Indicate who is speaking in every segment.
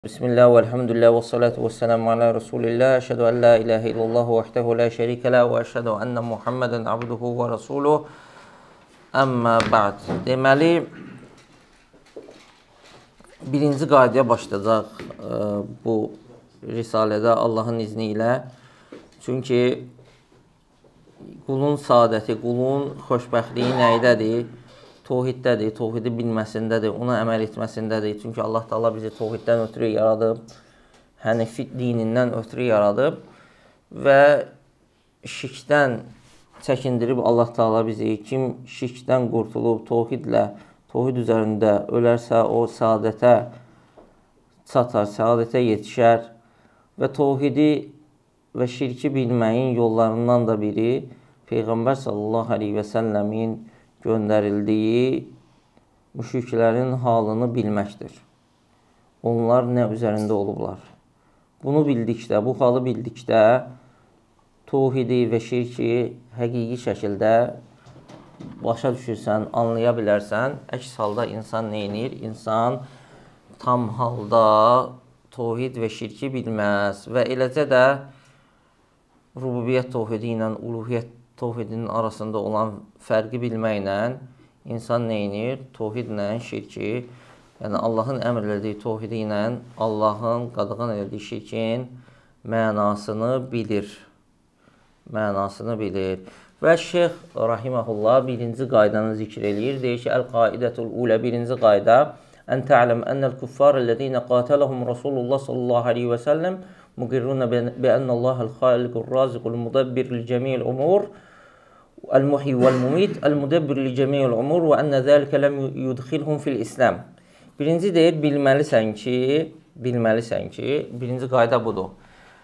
Speaker 1: Bismillah və elhamdülillah və salatu və selamu ala Rasulillah. Əşhədu ən la ilahə illallah vəhdehu la şərikə ləh və əşhədu ənə Muhammədən abduhu və rasuluh. Əmmə ba'd. Deməli, birinci qaydaya başlayacaq bu risalədə Allahın izni ilə. Çünki qulun saadəti, qulun xoşbəxtliyi nəyidədir? Tohiddədir, tohidi bilməsindədir, ona əməl etməsindədir. Çünki Allah Taala bizi tohiddən ötürü yaradıb, Hənifi dinindən ötürü yaradıb və şirkdən çəkindirib Allah Taala bizi. Kim şirkdən qurtulub, tohid üzərində ölərsə, o saadətə çatar, saadətə yetişər və tohidi və şirki bilməyin yollarından da biri Peyğəmbər sallallahu aleyhi və səlləmin göndərildiyi müşriklərin halını bilməkdir. Onlar nə üzərində olublar? Bunu bildikdə, bu halı bildikdə tohidi və şirki həqiqi şəkildə başa düşürsən, anlaya bilərsən. Əks halda insan neynir? İnsan tam halda tohid və şirki bilməz və eləcə də rububiyyət tohidi ilə uluhiyyət tohidinin arasında olan fərqi bilməklə insan neynir? Tohidlə şirki, yəni Allahın əmr elədiyi tohidi ilə Allahın qadağan elədiyi şirkin mənasını bilir. Mənasını bilir. Və Şeyx Rahiməhullah birinci qaydanı zikr eləyir. Deyir ki, Əl-Qaidətul Ulə, birinci qayda Ən tə'ləm ənəl kuffar-ləzīnə qatələhum Rasulullah sallallahu aleyhi və səlləm muqirruna bi'ənnəllahəl xaliqur raziqul mudabbir licəmiyil umur el-muhyi vel-mumit el-mudabbir licəmiyil umur və ənə zəlikə ləm yudxilhum fil-İslam. Birinci deyir, bilməlisən ki, birinci qayda budur.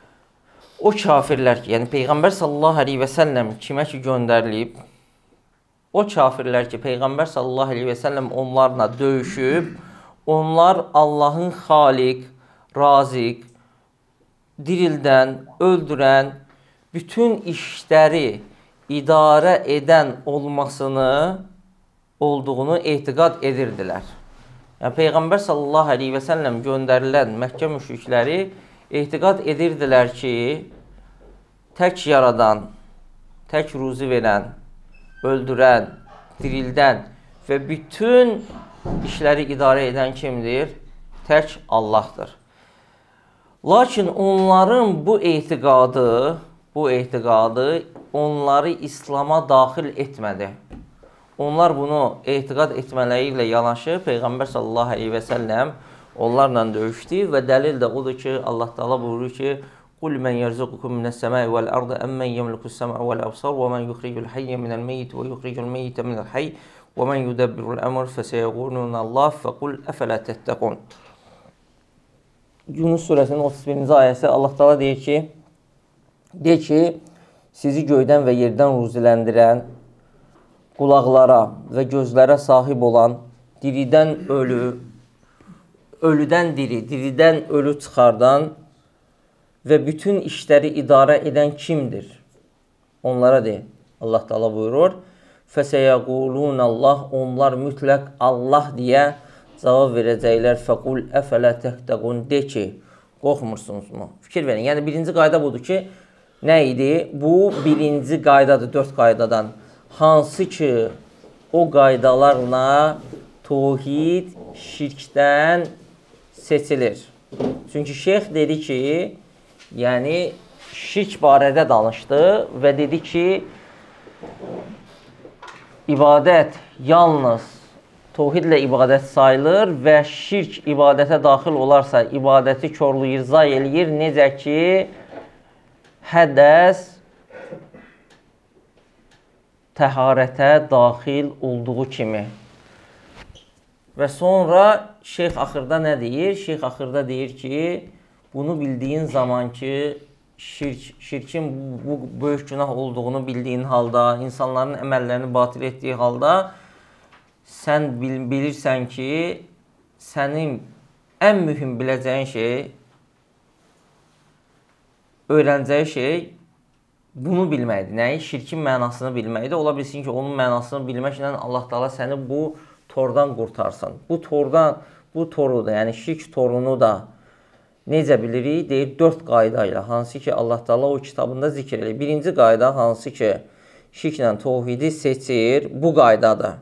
Speaker 1: O kafirlər ki, yəni Peyğəmbər sallallahu aleyhi və səlləm kimə ki göndərilib, o kafirlər ki, Peyğəmbər sallallahu aleyhi və səlləm onlarla döyüşüb, onlar Allahın xaliq, raziq, dirildən, öldürən, bütün işləri idarə edən olduğunu etiqad edirdilər. Yəni, Peyğəmbər sallallahu aleyhi və səlləm göndərilən Məkkə müşrikləri etiqad edirdilər ki, tək yaradan, tək ruzi verən, öldürən, dirildən və bütün işləri idarə edən kimdir? Tək Allahdır. Lakin onların bu etiqadı onları İslama daxil etmədi. Onlar bunu etiqad etmələri ilə yanaşı Peyğəmbər sallallahu aleyhi və səlləm onlarla döyüşdü və dəlil də odur ki, Allah Taala buyurur ki, Qul mən yərzuqukum minəs-səmai vəl-ardı əmmən yəmlikus-səmə vəl-əbsar və mən yuxricul-hayyə minəl-meyyit və yuxricul-meyyitə minəl-hayy və mən yudabbirul-əmr fəsəyəqulunallah fəqul əfələ təttəqun. Yunus surəsinin 31-ci ayəsi Allah Taala deyir ki, sizi göydən və yerdən ruziləndirən, qulaqlara və gözlərə sahib olan, diridən ölü, ölüdən diri, diridən ölü çıxardan və bütün işləri idarə edən kimdir? Onlara deyir. Allah Taala buyurur, fəsəyəqulunallah, onlar mütləq Allah deyə cavab verəcəklər. Fəqul əfələ təhtəqun, de ki, qorxmursunuzmu? Fikir verin. Yəni, birinci qayda budur ki, nə idi? Bu, birinci qaydadır, 4 qaydadan. Hansı ki, o qaydalarla tohid şirkdən seçilir. Çünki şeyx dedi ki, yəni, şirk barədə danışdı və dedi ki, ibadət yalnız tohidlə ibadət sayılır və şirk ibadətə daxil olarsa, ibadəti korlayır, zay eləyir. Necə ki, hədəs təharətə daxil olduğu kimi. Və sonra şeyx axırda nə deyir? Şeyx axırda deyir ki, bunu bildiyin zaman ki, şirkin bu böyük günah olduğunu bildiyin halda, insanların əməllərini batil etdiyi halda, sən bilirsən ki, sənin ən mühüm biləcəyin şey, öyrənəcəyi şey bunu bilməkdir. Nəyi? Şirkin mənasını bilməkdir. Ola bilsin ki, onun mənasını bilməklə Allah Taala səni bu tordan qurtarsın. Bu toru da, yəni şirk torunu da Necə bilirik? Deyir, 4 qayda ilə, hansı ki Allah Taala o kitabında zikr edir. Birinci qayda, hansı ki şirklə təvhidi seçir, bu qaydadır.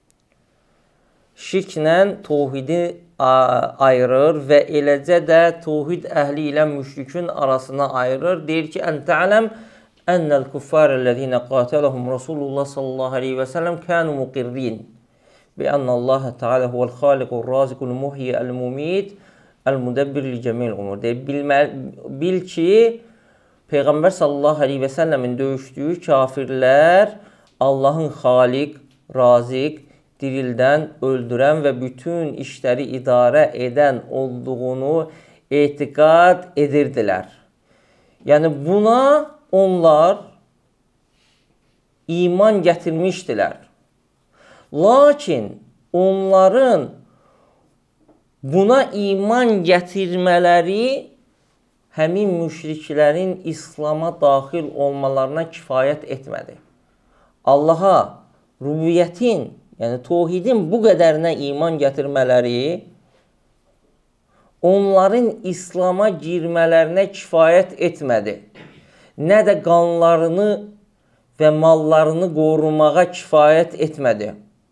Speaker 1: Şirklə təvhidi ayırır və eləcə də təvhid əhli ilə müşrikin arasına ayırır. Deyir ki, ən tə'ləm ennel kuffarellezine qatalahum Rasulullah sallallahu aleyhi və səlləm kanu muqirrin bi ennallaha Teala huvel khaliqur razikul muhyi el mumit el mudabbir li cemil umur. Deyir, bil ki Peyğəmbər sallallahu aleyhi və səlləmin döyüşdüyü kafirlər Allahın xaliq, razik, dirildən, öldürən və bütün işləri idarə edən olduğunu etiqad edirdilər. Yəni buna onlar iman gətirmişdilər. Lakin onların buna iman gətirmələri həmin müşriklərin İslama daxil olmalarına kifayət etmədi. Allaha rububiyyətin, yəni təvhidin bu qədərinə iman gətirmələri onların İslama girmələrinə kifayət etmədi. Nə də qanlarını və mallarını qorumağa kifayət etmədi.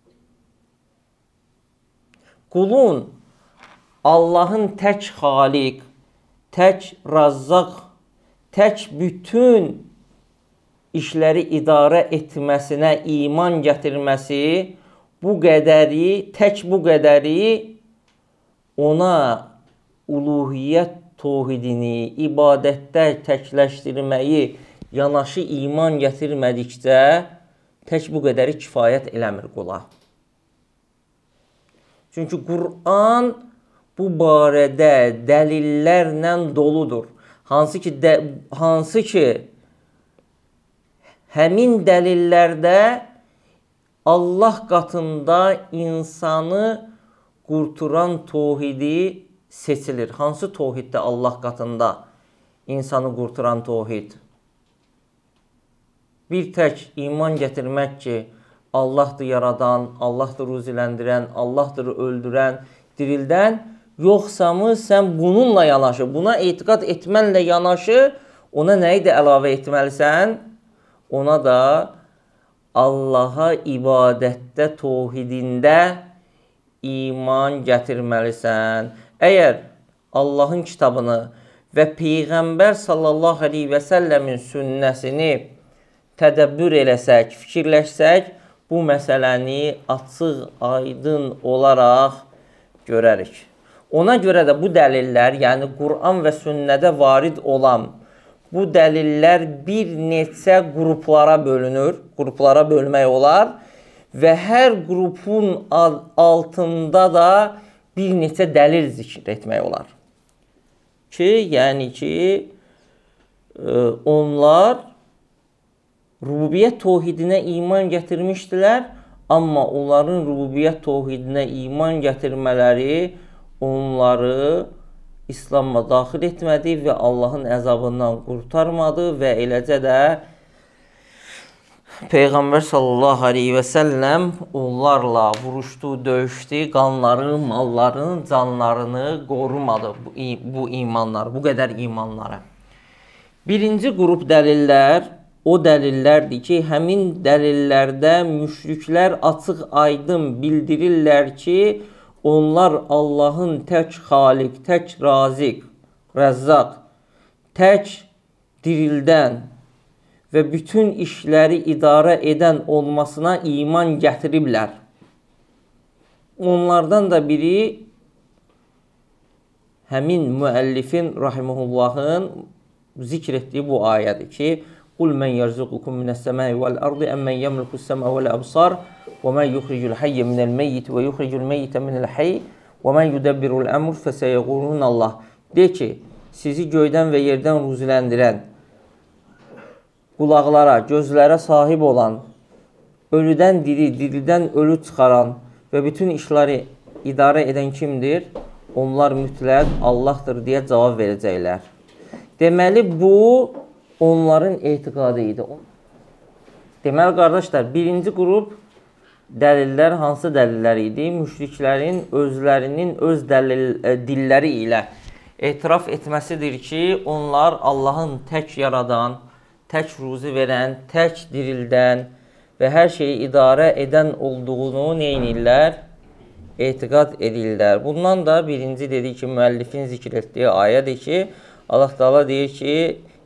Speaker 1: Qulun Allahın tək xaliq, tək razzaq, tək bütün işləri idarə etməsinə iman gətirməsi, bu qədəri, tək bu qədəri ona uluhiyyət təvhidini, ibadətdə təkləşdirməyi yanaşı iman gətirmədikcə tək bu qədəri kifayət eləmir qula. Çünki Qur'an bu barədə dəlillərlə doludur. Hansı ki həmin dəlillərdə Allah qatında insanı qurturan təvhidi seçilir. Hansı təvhiddə Allah qatında insanı qurturan təvhid? Bir tək iman gətirmək ki, Allahdır yaradan, Allahdır ruziləndirən, Allahdır öldürən, dirildən, yoxsamı sən bununla yanaşı, buna etiqad etmənlə yanaşı, ona nəyi də əlavə etməlisən? Ona da Allaha ibadətdə, təvhidində iman gətirməlisən. Əgər Allahın kitabını və Peyğəmbər sallallahu aleyhi və səlləmin sünnəsini tədəbbür eləsək, fikirləşsək, bu məsələni açıq, aydın olaraq görərik. Ona görə də bu dəlillər, yəni Qur'an və sünnədə varid olan bu dəlillər bir neçə qruplara bölünür, qruplara bölmək olar və hər qrupun altında da bir neçə dəlil zikr etmək olar. Yəni ki, onlar rububiyyət təvhidinə iman gətirmişdilər, amma onların rububiyyət təvhidinə iman gətirmələri onları İslam'a daxil etmədi və Allahın əzabından qurtarmadı və eləcə də Peyğəmbər sallallahu aleyhi və səlləm onlarla vuruşdu, döyüşdü, qanları, mallarını, canlarını qorumadı bu imanlar, bu qədər imanları. Birinci qrup dəlillər o dəlillərdir ki, həmin dəlillərdə müşriklər açıq aydın bildirirlər ki, onlar Allahın tək xaliq, tək razik, rəzzaq, tək dirildən və bütün işləri idarə edən olmasına iman gətiriblər. Onlardan da biri həmin müəllifin rahimehullahın zikr etdiyi bu ayədir ki, قُلْ مَنْ يَرْزُقُكُمْ مِنَ السَّمَاءِ وَالْأَرْضِ أَمَّنْ يَمْلِكُ السَّمْعَ وَالْأَبْصَارَ وَمَنْ يُخْرِجُ الْحَيَّ مِنَ الْمَيِّتِ وَيُخْرِجُ الْمَيِّتَ مِنَ الْحَيِّ وَمَنْ يُدَبِّرُ الْأَمْرَ فَسَيَقُولُونَ اللّٰهُ. De ki, sizi göydən və yerdən ruziləndirən, qulaqlara, gözlərə sahib olan, ölüdən diri, diridən ölü çıxaran və bütün işləri idarə edən kimdir? Onlar mütləq Allahdır deyə cavab verəcəklər. Deməli, bu onların etiqadı idi. Deməli, qardaşlar, birinci qrup dəlillər hansı dəlillər idi? Müşriklərin özlərinin öz dilləri ilə etiraf etməsidir ki, onlar Allahın tək yaradan, tək ruzi verən, tək dirildən və hər şeyi idarə edən olduğunu neynirlər? Etiqad edirlər. Bundan da birinci dedik ki, müəllifin zikr etdiyi ayədir ki, Allah Teala deyir ki,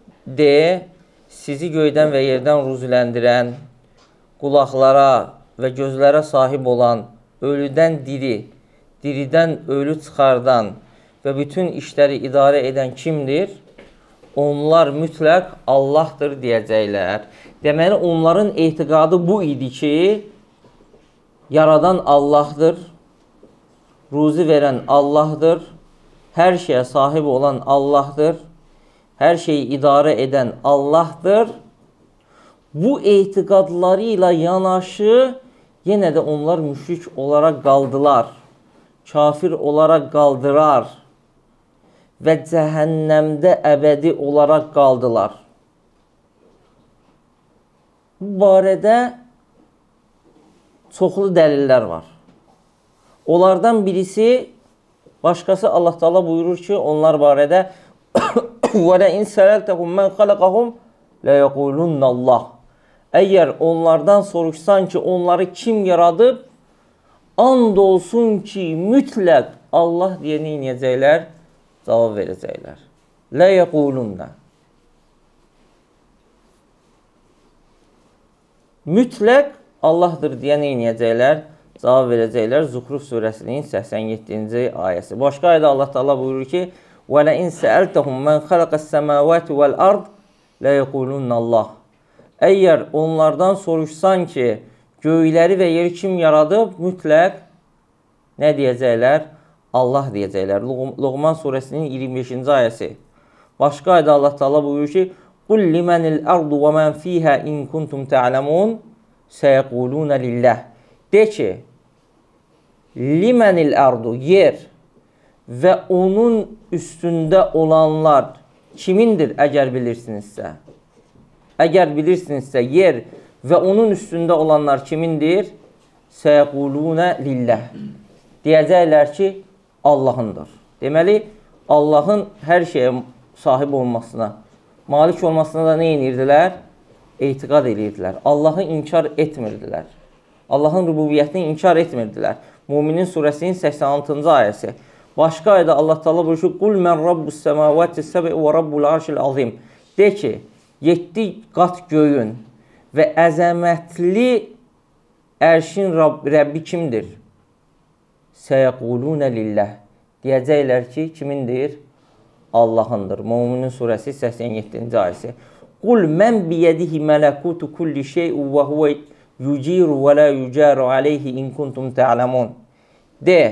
Speaker 1: sizi göydən və yerdən ruziləndirən, qulaqlara və gözlərə sahib olan, ölüdən diri, diridən ölü çıxardan və bütün işləri idarə edən kimdir? Onlar mütləq Allahdır deyəcəklər. Deməli, onların etiqadı bu idi ki, yaradan Allahdır, ruzi verən Allahdır, hər şeyə sahib olan Allahdır, hər şeyi idarə edən Allahdır. Bu etiqadları ilə yanaşı, yenə də onlar müşrik olaraq qaldılar, kafir olaraq qaldırar və cəhənnəmdə əbədi olaraq qaldılar. Bu barədə çoxlu dəlillər var. Onlardan birisi, başqası Allah Teala buyurur ki, onlar barədə وَلَئِنْ سَلَلْتَهُمْ مَنْ خَلَقَهُمْ لَيَقُولُنَّ اللّٰهِ Əgər onlardan soruşsan ki, onları kim yaradıb, and olsun ki, mütləq Allah deyə neynəyəcəklər? Cavab verəcəklər. لَيَقُولُنَّ Mütləq Allahdır deyə neynəyəcəklər? Cavab verəcəklər. Zuhruf surəsinin 87-ci ayəsi. Başqa ayədə Allah Teala buyurur ki, وَلَئِنْ سَأَلْتَهُمْ مَنْ خَلَقَ السَّمَاوَاتِ وَالْأَرْضِ لَيَقُولُنَّ اللّٰهِ Əgər onlardan soruşsan ki, göyləri və yeri kim yaradıb, mütləq nə deyəcəklər? Allah deyəcəklər. Luqman surəsinin 25-ci ayəsi. Başqa ayədə Allah Teala buyurur ki, قُلْ لِمَنِ الْأَرْضُ وَمَنْ فِيهَا إِنْ كُنْتُمْ تَعْلَمُونَ سَيَقُولُونَ لِلَّهِ De ki, limenil ardu yer və onun üstündə olanlar kimindir əgər bilirsinizsə? Əgər bilirsinizsə yer və onun üstündə olanlar kimindir? Səyəqulunə lilləh. Deyəcəklər ki, Allahındır. Deməli, Allahın hər şeyə sahib olmasına, malik olmasına da nə edirdilər? Etiqad edirdilər. Allahı inkar etmirdilər. Allahın rububiyyətini inkar etmirdilər. Müminin surəsinin 86-cı ayəsi. Başqa ayədə Allah Teala buyurur ki, "Qul men rabbus semavati səbi və rabbul arşil azim." De ki, 7 qat göyün və əzəmətli ərşin Rəbbi kimdir? Səyəqulunə lilləh. Deyəcəklər ki, kimindir? Allahındır. Müminin surəsi 87-ci ayəsi. "Qul men biyedihi mələkutu kulli şey'un və huve yuciru və la yucaru aleyhi in kuntum ta'lamun." De,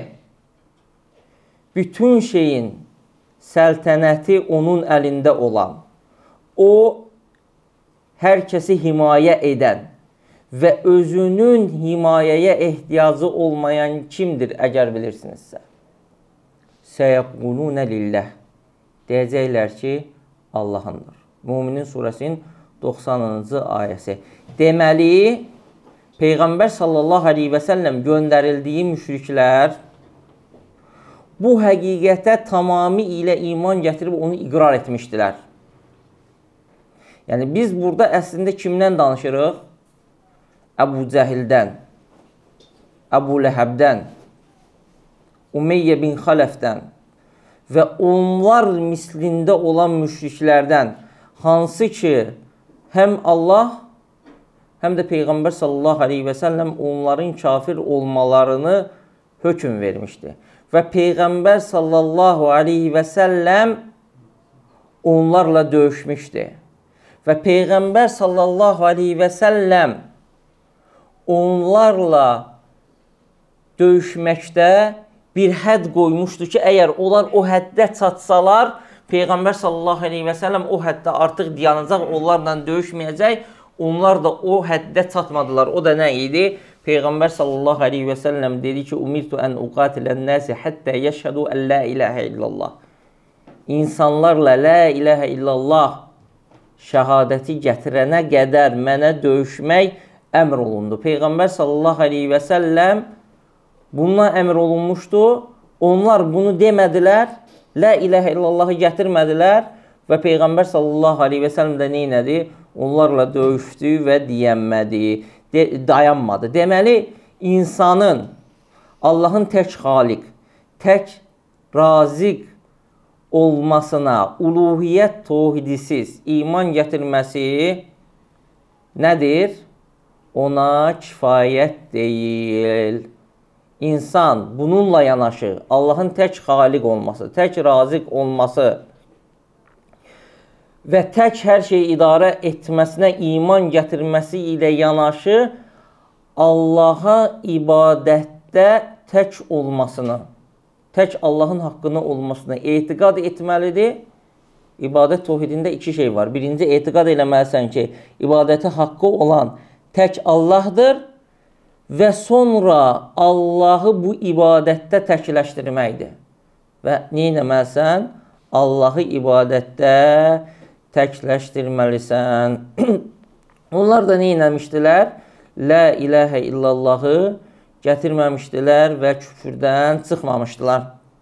Speaker 1: bütün şeyin səltənəti onun əlində olan, o, hər kəsi himayə edən və özünün himayəyə ehtiyacı olmayan kimdir, əgər bilirsinizsə? Səyəqulunə lilləh. Deyəcəklər ki, Allahındır. Müminin surəsinin 90-cı ayəsi. Deməli, Peyğəmbər sallallahu aleyhi və səlləm göndərildiyi müşriklər bu həqiqətə tamamilə iman gətirib onu iqrar etmişdilər. Yəni, biz burada əslində kimdən danışırıq? Əbu Cəhildən, Əbu Ləhəbdən, Umeyyə bin Xaləfdən və onlar mislində olan müşriklərdən, hansı ki, həm Allah, həm də Peyğəmbər sallallahu aleyhi və səlləm onların kafir olmalarını hökm vermişdi. Və Peyğəmbər sallallahu aleyhi və səlləm onlarla döyüşmüşdü. Və Peyğəmbər sallallahu aleyhi və səlləm onlarla döyüşməkdə bir hədd qoymuşdu ki, əgər onlar o həddə çatsalar, Peyğəmbər sallallahu aleyhi və səlləm o həddə artıq dayanacaq, onlarla döyüşməyəcək. Onlar da o həddə çatmadılar. O da nə idi? Peyğəmbər sallallahu aleyhi və səlləm dedi ki, "Umirtu ən uqatilən nəsi həttə yəşhədu ən la iləhə illallah." İnsanlarla la iləhə illallah şəhadəti gətirənə qədər mənə döyüşmək əmr olundu. Peyğəmbər sallallahu aleyhi və səlləm bundan əmr olunmuşdu. Onlar bunu demədilər La ilahə illallahı gətirmədilər və Peyğəmbər sallallahu aleyhi və səlləm də neynədi? Onlarla döyüşdü və dayanmadı. Deməli, insanın Allahın tək xaliq, tək raziq olmasına, uluhiyyət tövhidisiz iman gətirməsi nədir? Ona kifayət deyil. İnsan bununla yanaşı Allahın tək xaliq olması, tək raziq olması və tək hər şeyi idarə etməsinə iman gətirməsi ilə yanaşı Allaha ibadətdə tək olmasını, tək Allahın haqqını olmasını etiqad etməlidir. İbadət tövhidində iki şey var. Birinci, etiqad eləməlisən ki, ibadəti haqqı olan tək Allahdır və sonra Allahı bu ibadətdə təkləşdirməkdir. Və nə etməlisən? Allahı ibadətdə təkləşdirməlisən. Onlar da nə etmişdilər? La ilahə illallahı gətirməmişdilər və küfürdən çıxmamışdılar.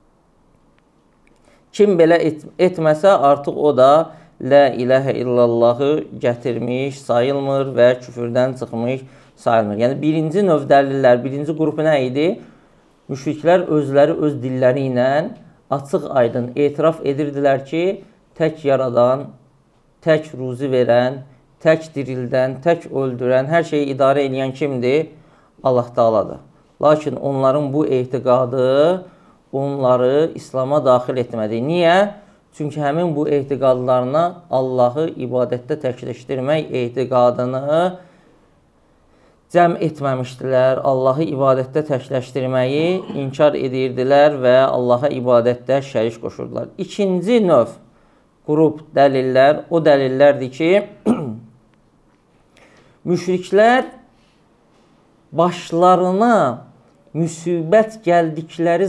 Speaker 1: Kim belə etməsə, artıq o da la ilahə illallahı gətirmiş sayılmır və küfürdən çıxmış sayılmır. Yəni, birinci növ dəlillər, birinci qrupu nə idi? Müşriklər özləri öz dilləri ilə açıq aydın etiraf edirdilər ki, tək yaradan, tək ruzi verən, tək dirildən, tək öldürən, hər şeyi idarə edən kimdir? Allah Taala'dır. Lakin onların bu etiqadı onları İslam'a daxil etmədi. Niyə? Çünki həmin bu etiqadlarına Allahı ibadətdə təkləşdirmək etiqadını cəm etməmişdilər. Allahı ibadətdə təkləşdirməyi inkar edirdilər və Allaha ibadətdə şərik qoşurdular. İkinci növ qrup dəlillər, o dəlillərdir ki, müşriklər başlarına müsibət gəldikləri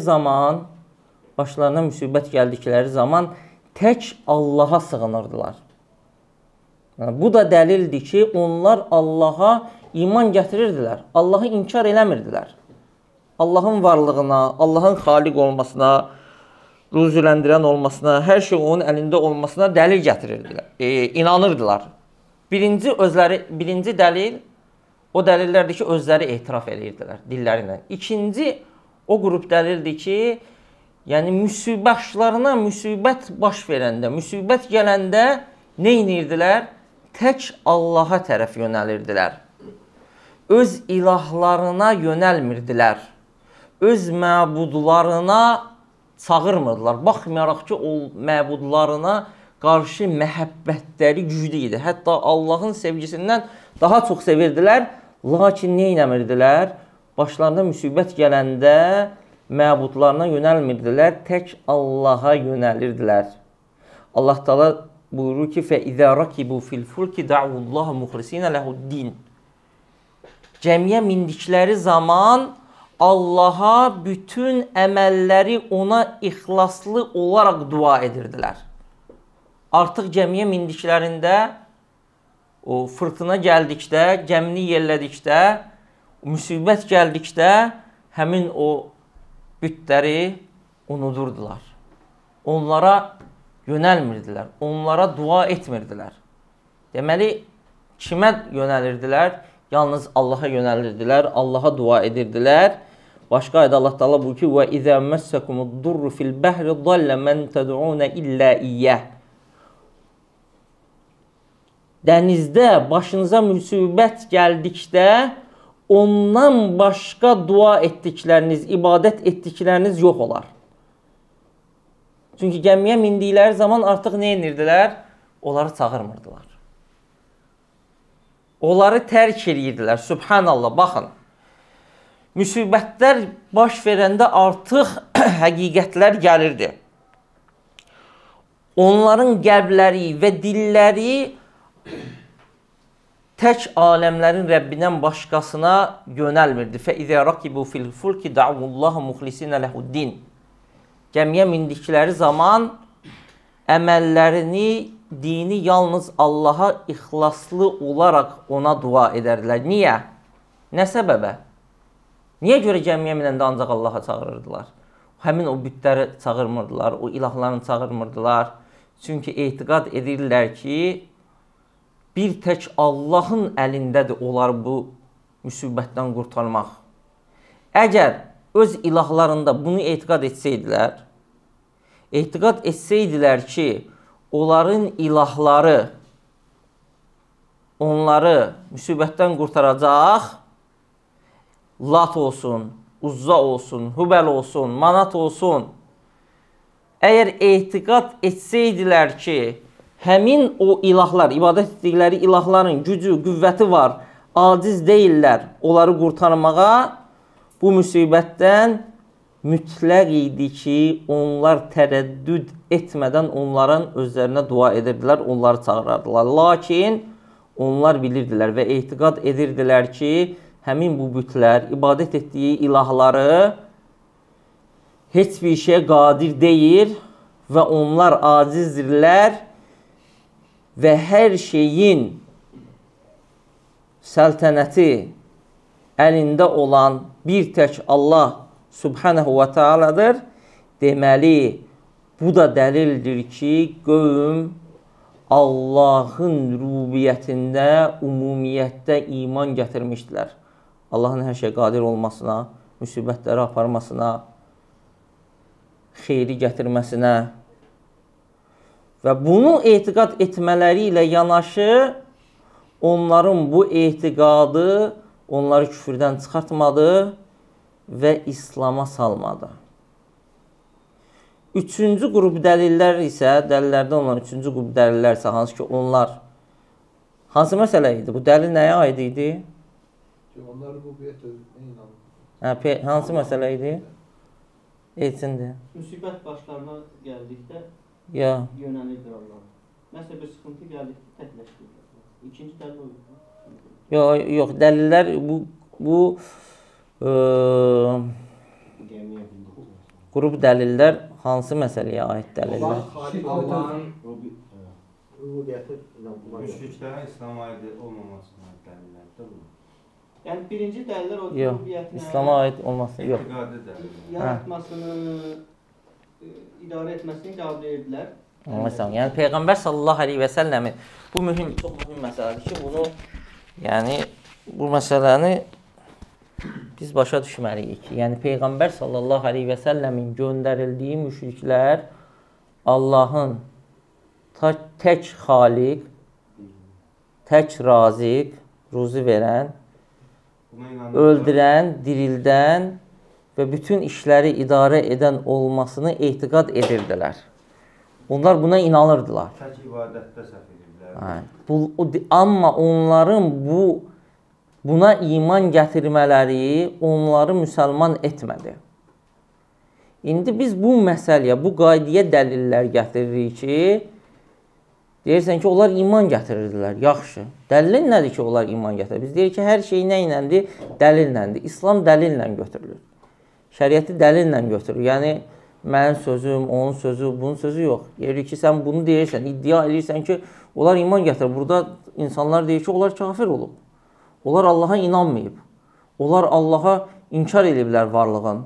Speaker 1: zaman tək Allaha sığınırdılar. Yəni, bu da dəlildir ki, onlar Allaha iman gətirirdilər. Allahı inkar eləmirdilər. Allahın varlığına, Allahın xaliq olmasına, ruziləndirən olmasına, hər şey onun əlində olmasına dəlil gətirirdilər, inanırdılar. Birinci dəlil, o dəlillərdir ki, özləri etiraf edirdilər dilləri ilə. İkinci, o qrup dəlildir ki, yəni başlarına müsibət baş verəndə, müsibət gələndə nə edirdilər? Tək Allaha tərəf yönəlirdilər. Öz ilahlarına yönəlmirdilər. Öz məbudlarına çağırmırdılar. Baxmayaraq ki, o məbudlarına qarşı məhəbbətləri güclü idi. Hətta Allahın sevgisindən daha çox sevirdilər. Lakin nə etmirdilər? Başlarına müsibət gələndə məbudlarına yönəlmirdilər. Tək Allaha yönəlirdilər. Allah Taala buyurur ki, فَإِذَا رَكِبُوا فِي الْفُلْكِ دَعُوا اللّٰهَ مُخْلِصِينَ لَهُ الدِّينَ. Cəmiyə mindikləri zaman Allaha bütün əməlləri ona ixlaslı olaraq dua edirdilər. Artıq cəmiyə mindiklərində, o fırtına gəldikdə, gəmini yerlədikdə, müsibət gəldikdə həmin o bütləri unudurdular. Onlara yönəlmirdilər, onlara dua etmirdilər. Deməli, kimə yönəlirdilər? Yalnız Allaha yönəlirdilər, Allaha dua edirdilər. Başqa ayda Allah Taala buyurur ki: "Və izə məssəkumud-durru fil-bahri dalla men təd'un illə iyyəh." Dənizdə başınıza müsibət gəldikdə ondan başqa dua etdikləriniz, ibadət etdikləriniz yox olar. Çünki gəmiyə mindikləri zaman artıq nə edirdilər? Onları çağırmırdılar. Onları tərk edirdilər. Subhanallah, baxın. Müsibətlər baş verəndə artıq həqiqətlər gəlirdi. Onların qəlbləri və dilləri tək aləmlərin Rəbbindən başqasına yönəlmirdi. فَإِذَا رَكِبُوا فِي الْفُلْكِ دَعُوا اللّٰهَ مُخْلِصِينَ لَهُ الدِّينَ. Gəmiyə mindikləri zaman əməllərini, dini yalnız Allaha ixlaslı olaraq ona dua edərdilər. Niyə? Nə səbəbə? Niyə görə gəmiyə minəndə ancaq Allaha çağırırdılar? həmin o bütləri çağırmırdılar, o ilahlarını çağırmırdılar. Çünki etiqad edirlər ki, bir tək Allahın əlindədir onlar bu müsibətdən qurtarmaq. Əgər öz ilahlarında bunu etiqad etsəydilər ki, onların ilahları onları müsibətdən qurtaracaq, Lat olsun, Uzza olsun, Hübəl olsun, Manat olsun. Əgər etiqad etsəydilər ki, həmin o ilahlar, ibadət etdikləri ilahların gücü, qüvvəti var, aciz deyirlər onları qurtarmağa, bu müsibətdən mütləq idi ki, onlar tərəddüd etmədən onların özlərinə dua edirdilər, onları çağırardılar. Lakin onlar bilirdilər və etiqad edirdilər ki, həmin bu bütlər, ibadət etdiyi ilahları heç bir şeyə qadir deyil və onlar acizdirlər və hər şeyin səltənəti əlində olan bir tək Allah Subhanahu və Teala'dır. Deməli, bu da dəlildir ki, qövm Allahın rubiyyətində, ümumiyyətdə iman gətirmişdilər. Allahın hər şey qadir olmasına, müsibətləri aparmasına, xeyri gətirməsinə və bunu etiqad etmələri ilə yanaşı onların bu etiqadı onları küfrdən çıxartmadı və İslama salmadı. Üçüncü qrup dəlillər isə, dəlillərdən olan üçüncü qrup dəlillər isə hansı ki onlar hansı məsələ idi? Bu dəlil nəyə aid idi?
Speaker 2: Onlar rubiyyət inanır.
Speaker 1: Hansı məsələ idi? Etsindir.
Speaker 3: Müsibət başlarına gəldikdə yönəlirdir Allah. Nəsə bir sıxıntı gəldikdə təkləşdirir. İkinci dəlil oydur.
Speaker 1: Yox, dəlillər bu qrup dəlillər hansı məsələyə aid dəlillər?
Speaker 2: Allahın
Speaker 4: rubiyyəti
Speaker 2: müşriklərin İslam'a aid olmamasına dəlillərdir bu.
Speaker 3: Yəni birinci dəlillər o
Speaker 1: yox, İslam'a aid olması yox.
Speaker 3: Yaratmasını, idarə etməsini qəbul edirlər.
Speaker 1: Məsələn, yəni Peyğəmbər sallallahu aleyhi və səlləmin bu çox mühüm məsələdir ki, bunu yəni bu məsələni biz başa düşməliyik ki, yəni Peyğəmbər sallallahu aleyhi və səlləmin göndərildiyi müşriklər Allahın tək xaliq, tək raziq, ruzi verən, öldürən, dirildən və bütün işləri idarə edən olmasını etiqad edirdilər. Onlar buna inanırdılar.
Speaker 2: Tək ibadətdə səhv edirlər.
Speaker 1: Amma onların buna iman gətirmələri onları müsəlman etmədi. İndi biz bu məsələyə, bu qaydaya dəlillər gətiririk ki, deyirsən ki, onlar iman gətirirdilər. Yaxşı. Dəlil nədir ki, onlar iman gətirir? Biz deyirik ki, hər şey nə iləndir? Dəlilləndi. İslam dəlillə götürülür. Şəriəti dəlillə götürür. Yəni, mənim sözüm, onun sözü, bunun sözü yox. Deyirik ki, sən bunu deyirsən, iddia edirsən ki, onlar iman gətirir. Burada insanlar deyir ki, onlar kafir olub. Onlar Allaha inanmayıb. Onlar Allaha inkar ediblər varlığın.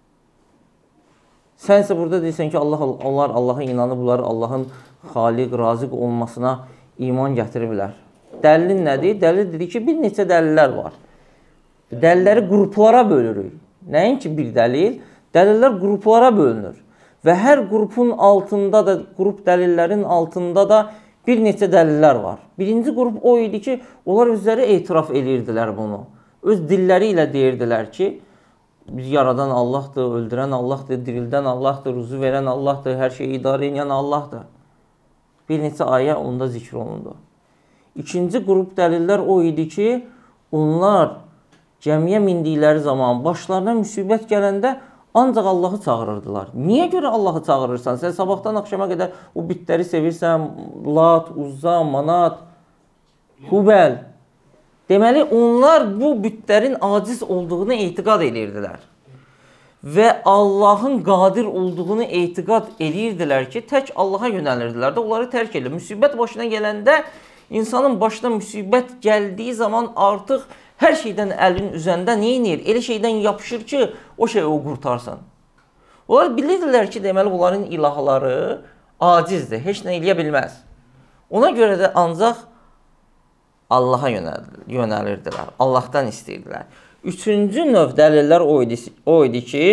Speaker 1: Sən isə burada deyirsən ki, onlar Allaha inanıblar, Allahın xaliq, raziq olmasına iman gətiriblər. Dəlil nədir? Dəlil dedi ki, bir neçə dəlillər var. Dəlilləri qruplara bölürük. Nəinki bir dəlil? Dəlillər qruplara bölünür. Və hər qrupun altında da, qrup dəlillərin altında da bir neçə dəlillər var. Birinci qrup o idi ki, onlar özləri etiraf edirdilər bunu. Öz dilləri ilə deyirdilər ki, biz yaradan Allahdır, öldürən Allahdır, dirildən Allahdır, ruzu verən Allahdır, hər şeyi idarə edən Allahdır. Bir neçə ayə onda zikr olundu. İkinci qrup dəlillər o idi ki, onlar cəmiyə mindikləri zaman başlarına müsibət gələndə ancaq Allahı çağırırdılar. Niyə görə Allahı çağırırsan? Sən sabahdan axşama qədər o bütləri sevirsən, Lat, Uzza, Manat, Hübəl. Deməli, onlar bu bütlərin aciz olduğunu etiqad edirdilər. Və Allahın qadir olduğunu etiqad edirdilər ki, tək Allaha yönəlirdilər də, onları tərk edir. Müsibət başına gələndə, insanın başına müsibət gəldiyi zaman artıq hər şeydən əlin üzəndə nə edir? Elə şeydən yapışır ki, o şeyi o qurtarsın. Onlar bilirdilər ki, deməli, onların ilahları acizdir, heç nə eləyə bilməz. Ona görə də ancaq Allaha yönəlirdilər, Allahdan istəyirdilər. Üçüncü növ dəlillər o idi ki,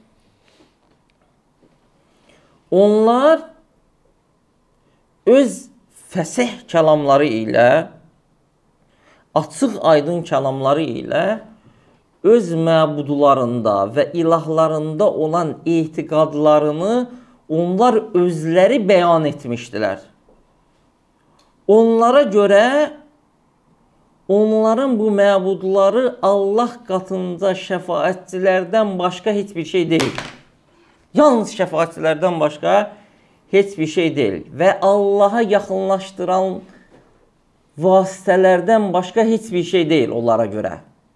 Speaker 1: onlar öz fəsih kəlamları ilə, açıq aydın kəlamları ilə öz məbudlarında və ilahlarında olan etiqadlarını onlar özləri bəyan etmişdilər. Onlara görə onların bu məbudları Allah qatında şəfaətçilərdən başqa heç bir şey deyil. Yalnız şəfaətçilərdən başqa heç bir şey deyil. Və Allaha yaxınlaşdıran vasitələrdən başqa heç bir şey deyil onlara görə.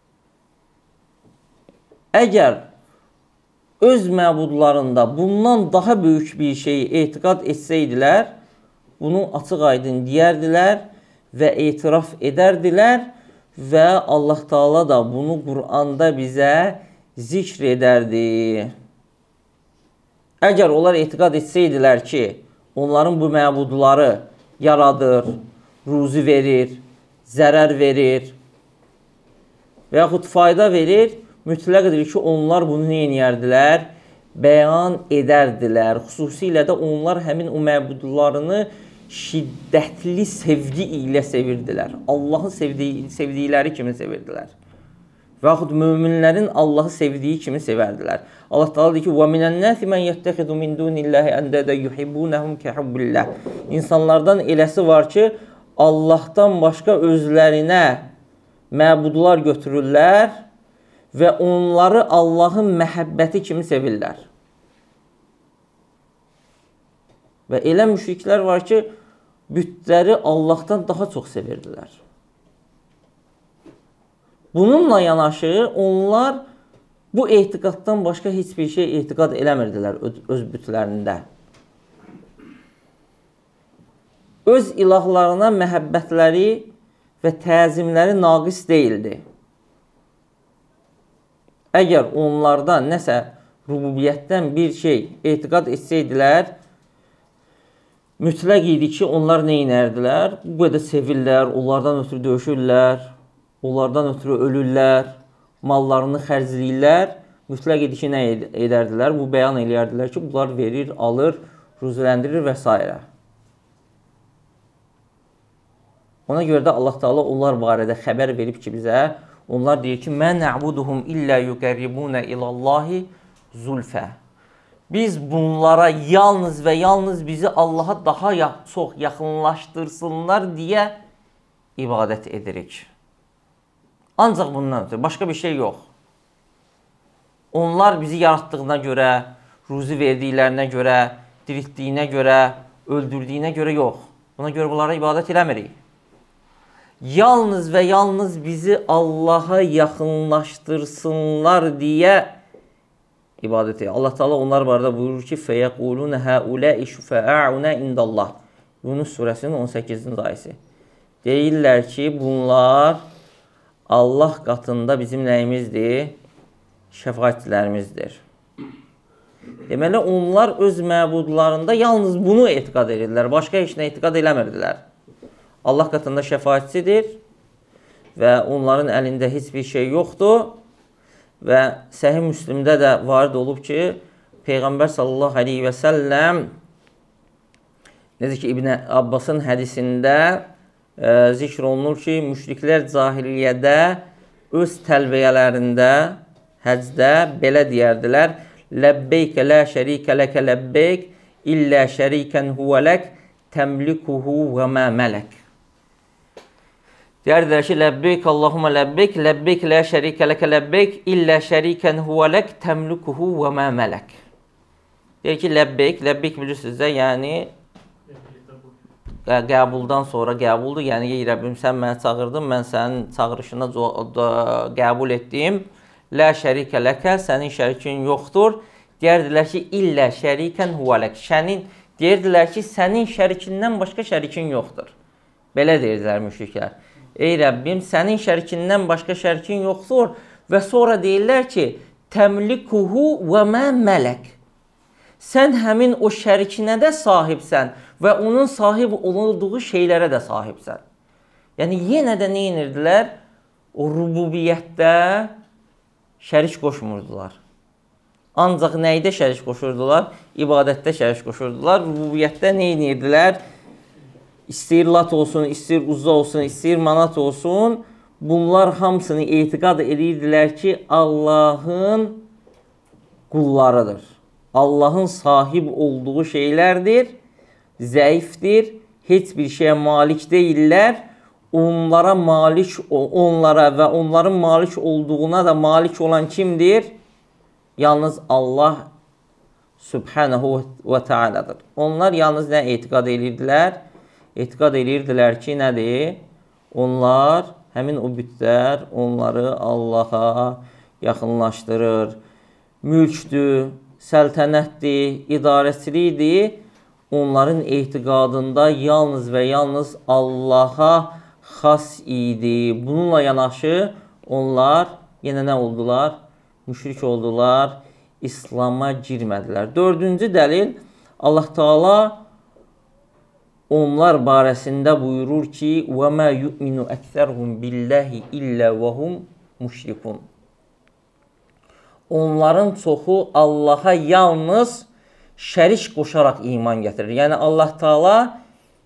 Speaker 1: Əgər öz məbudlarında bundan daha böyük bir şeyi etiqad etsəydilər, bunu açıq aydın deyərdilər və etiraf edərdilər və Allah Taala da bunu Quranda bizə zikr edərdi. Əgər onlar etiqad etsəydilər ki, onların bu məbudları yaradır, ruzi verir, zərər verir və yaxud fayda verir, mütləqdir ki, onlar bunu nə edərdilər? Bəyan edərdilər. Xüsusilə də onlar həmin o məbudlarını şiddətli sevgi ilə sevirdilər. Allahın sevdikləri kimi sevirdilər. Və yaxud möminlərin Allahı sevdiyi kimi sevərdilər. Allah Teala deyir ki: "Və minən-nasi men yettexizu min dunillahi andada yuhibbunhum kehubbillah." İnsanlardan eləsi var ki, Allahdan başqa özlərinə məbudlar götürürlər və onları Allahın məhəbbəti kimi sevirlər. Və elə müşriklər var ki, bütləri Allahdan daha çox sevirdilər. Bununla yanaşı, onlar bu etiqaddan başqa heç bir şey etiqad eləmirdilər öz bütlərində. Öz ilahlarına məhəbbətləri və təzimləri naqis deyildi. Əgər onlardan nəsə rububiyyətdən bir şey etiqad etsəydilər, mütləq idi ki, onlar nə inərdilər? Bu qədər sevirlər, onlardan ötürü döyüşürlər, onlardan ötürü ölürlər, mallarını xərcləyirlər. Mütləq idi ki, nə edərdilər? Bu bəyan eləyərdilər ki, bunlar verir, alır, ruziləndirir və s. Ona görə də Allah Teala onlar barədə xəbər verib ki, bizə, onlar deyir ki, "Mən na'buduhum illə yuqərribuna ilallahi zulfə." Biz bunlara yalnız və yalnız bizi Allaha daha çox yaxınlaşdırsınlar deyə ibadət edirik. Ancaq bundan ötürü, başqa bir şey yox. Onlar bizi yaratdığına görə, ruzi verdiklərinə görə, diriltdiyinə görə, öldürdüyünə görə yox. Buna görə bunlara ibadət eləmirik. Yalnız və yalnız bizi Allaha yaxınlaşdırsınlar deyə ibadət edir. Allah Teala onlar barədə buyurur ki: "Feyəqulun haulai şufa'auna indallah." Yunus surəsinin 18-ci ayəsi. Deyirlər ki, bunlar Allah qatında bizim nəyimizdir? Şəfaətçilərimizdir. Deməli, onlar öz məbudlarında yalnız bunu etiqad edirlər, başqa heç nə etiqad eləmirdilər. Allah qatında şəfaətçidir və onların əlində heç bir şey yoxdur. Və Səhih Müslimdə də varid olub ki, Peyğəmbər sallallahu aleyhi və səlləm necə ki, İbn Abbasın hədisində zikr olunur ki, müşriklər cahiliyyədə öz təlbiyələrində, həcdə belə deyərdilər: "Ləbbeyk la şərikə ləkə ləbbeyk illə şərikən huvələk təmlikuhu və mə mələk." Deyərdilər ki, "Ləbbeyk Allahumma ləbbeyk, ləbbeyk la şərikə ləkə ləbbeyk illə şərikən huvələk təmlikuhu və mə mələk." Deyir ki, ləbbeyk, ləbbeyk bilirsiniz də, yəni qəbuldan sonra qəbuldur. Yəni, ey Rəbbim, sən məni çağırdın, mən sənin çağırışına qəbul etdim. Lə şərikə ləkə, sənin şərikin yoxdur. Deyərdilər ki, illə şərikən huvələk. Deyirdilər ki, sənin şərikindən başqa şərikin yoxdur. Belə deyirdilər müşriklər. Ey Rəbbim, sənin şərikindən başqa şərikin yoxdur. Və sonra deyirlər ki, təmlikuhu və mə mələk. sən həmin o şərikinə də sahibsən və onun sahib olduğu şeylərə də sahibsən. Yəni, yenə də nə edirdilər? O rububiyyətdə şərik qoşmurdular. Ancaq nəydə şərik qoşurdular? İbadətdə şərik qoşurdular. Rububiyyətdə nə edirdilər? İstəyir Lat olsun, istəyir Uzza olsun, istəyir Manat olsun. Bunlar hamısını etiqad edirdilər ki, Allahın qullarıdır. Allahın sahib olduğu şeylərdir, zəifdir, heç bir şeyə malik deyirlər. Onlara və onların malik olduğuna da malik olan kimdir? Yalnız Allah Subhanahu və Teala'dır. Onlar yalnız nə etiqad edirdilər? Etiqad edirdilər ki, nədir? Onlar, həmin o bütlər, onları Allaha yaxınlaşdırır. Mülkdür, səltənətdir, idarəçilikdir. Onların etiqadında yalnız və yalnız Allaha xas idi. Bununla yanaşı onlar yenə nə oldular? Müşrik oldular, İslam'a girmədilər. Dördüncü dəlil, Allah Teala onlar barəsində buyurur ki, وَمَا يُؤْمِنُ أَكْثَرْهُمْ بِاللَّهِ إِلَّا وَهُمْ مُشْرِكُونَ. Onların çoxu Allaha yalnız şərik qoşaraq iman gətirir. Yəni Allah Teala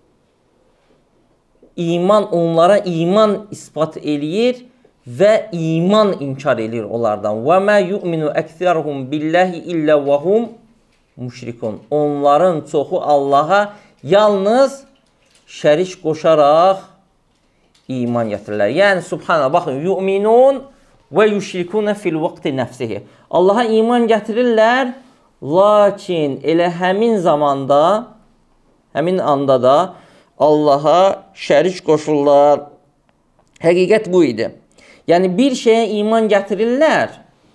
Speaker 1: onlara iman isbat eləyir və iman inkar eləyir onlardan. وَمَا يُؤْمِنُ أَكْثَرْهُمْ بِاللَّهِ إِلَّا وَهُمْ مُشْرِكُونَ. Onların çoxu Allaha yalnız şərik qoşaraq iman gətirirlər. Yəni, subhanallah, baxın, yu'minun və yüşrikuna fil vaxti nəfsihi. Allaha iman gətirirlər, lakin elə həmin zamanda, həmin anda da Allaha şərik qoşurlar. Həqiqət bu idi. Yəni, bir şeyə iman gətirirlər,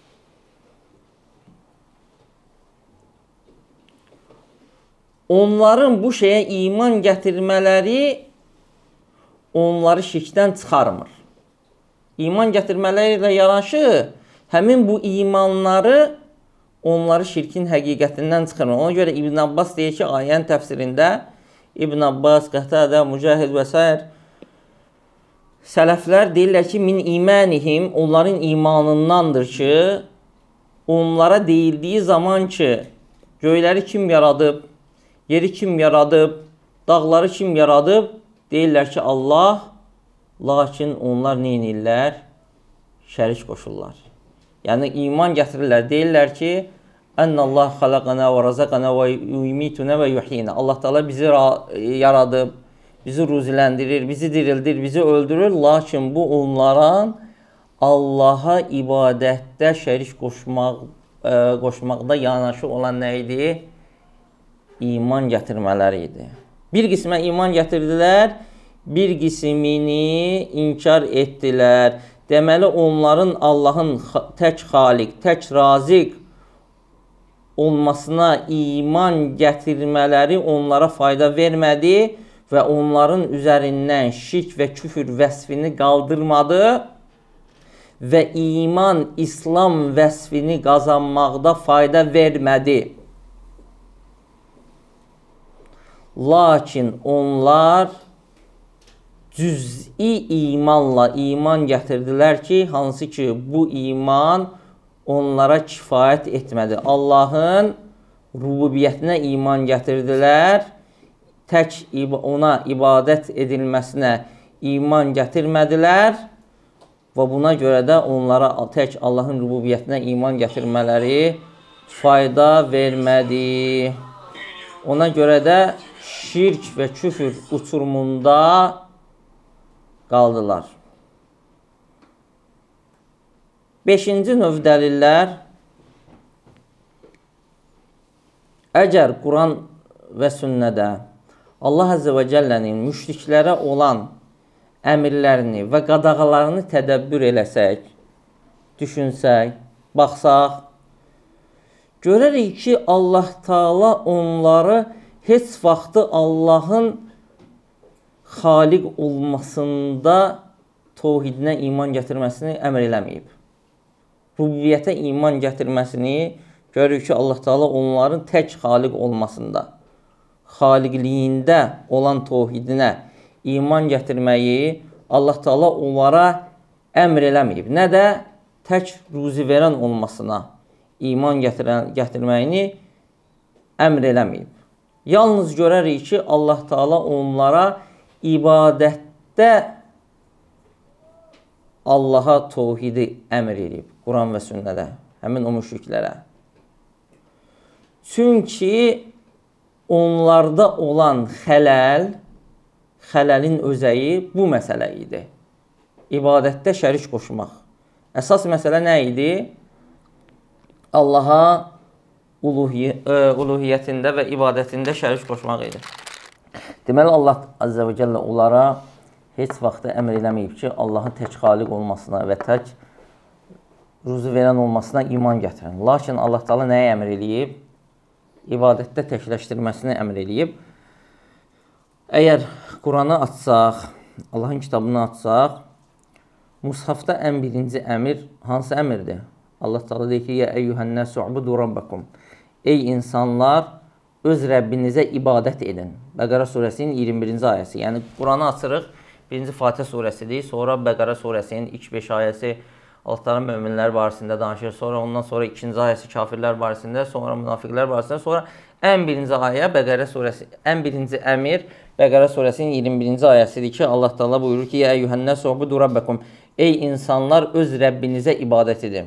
Speaker 1: onların bu şeyə iman gətirmələri onları şirkdən çıxarmır. İman gətirmələri ilə yanaşı, həmin bu imanları onları şirkin həqiqətindən çıxarmır. Ona görə İbn Abbas deyir ki, ayənin təfsirində İbn Abbas, Qətadə, Mücahid və s. Sələflər deyirlər ki, min imanihim, onların imanındandır ki, onlara deyildiyi zaman ki, göyləri kim yaradıb, yeri kim yaradıb, dağları kim yaradıb, deyirlər ki, Allah, lakin onlar nə edirlər? Şərik qoşurlar. Yəni, iman gətirirlər, deyirlər ki, Ənəllah xalaqana və razaqana və yumituna və yuhyina. Allah Teala bizi yaradıb, bizi ruziləndirir, bizi dirildir, bizi öldürür. Lakin bu onların Allaha ibadətdə şərik qoşmaqda yanaşı olan nə idi? İman gətirmələri idi. Bir qismə iman gətirdilər, bir qismini inkar etdilər. Deməli, onların Allahın tək xaliq, tək raziq olmasına iman gətirmələri onlara fayda vermədi və onların üzərindən şirk və küfür vəsfini qaldırmadı və iman, İslam vəsfini qazanmaqda fayda vermədi. Lakin onlar cüz'i imanla iman gətirdilər ki, hansı ki bu iman onlara kifayət etmədi. Allahın rububiyyətinə iman gətirdilər, tək ona ibadət edilməsinə iman gətirmədilər və buna görə də onlara tək Allahın rububiyyətinə iman gətirmələri fayda vermədi. Ona görə də şirk və küfür uçurumunda qaldılar. 5-ci növ dəlillər, əgər Quran və sünnədə Allah Əzzə və Cəllənin müşriklərə olan əmirlərini və qadağalarını tədəbbür eləsək, düşünsək, baxsaq, görərik ki, Allah Teala onları heç vaxtı Allahın xaliq olmasında tövhidinə iman gətirməsini əmr eləməyib. Rububiyyətə iman gətirməsini görürük ki, Allah Teala onların tək xaliq olmasında, xaliqliyində olan təvhidinə iman gətirməyi Allah Teala onlara əmr eləməyib. Nə də tək ruzi verən olmasına iman gətirməyini əmr eləməyib. Yalnız görərik ki, Allah Teala onlara ibadətdə Allaha təvhidi əmr edib, Quran və sünnədə, həmin o müşriklərə. Çünki onlarda olan xələlin özəyi bu məsələ idi. İbadətdə şərik qoşmaq. Əsas məsələ nə idi? Allaha uluhiyyətində və ibadətində şərik qoşmaq idi. Deməli, Allah Azze və Cəllə onlara heç vaxtı əmr eləməyib ki, Allahın tək xaliq olmasına və tək ruzi verən olmasına iman gətirin. Lakin Allah Teala nəyə əmr eləyib? İbadətdə təkləşdirməsini əmr eləyib. Əgər Quranı açsaq, Allahın kitabını açsaq, Mushafda ən birinci əmr hansı əmirdir? Allah Teala deyir ki, Yə əyyuhənnəs u'budu rabbakum. Ey insanlar, öz Rəbbinizə ibadət edin. Bəqərə surəsinin 21-ci ayəsi. Yəni, Quranı açırıq, birinci Fatihə surəsidir, sonra Bəqərə surəsinin ilk 5 ayəsi Allah Teala möminlər barəsində danışır, sonra ondan sonra ikinci ayəsi kafirlər barəsində, sonra münafiqlər barəsində, sonra ən birinci ayə Bəqərə surəsi, ən birinci əmir Bəqərə surəsinin 21-ci ayəsidir ki, Allah Teala buyurur ki, Yə əyyuhənnəs u'budu rabbakum. Ey insanlar, öz Rəbbinizə ibadət edin.